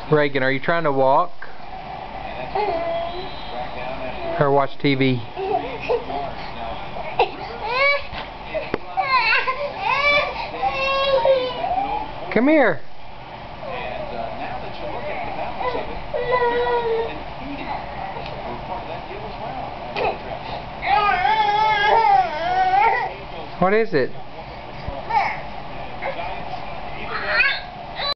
Reagan, are you trying to walk? Or watch TV? Come here. What is it?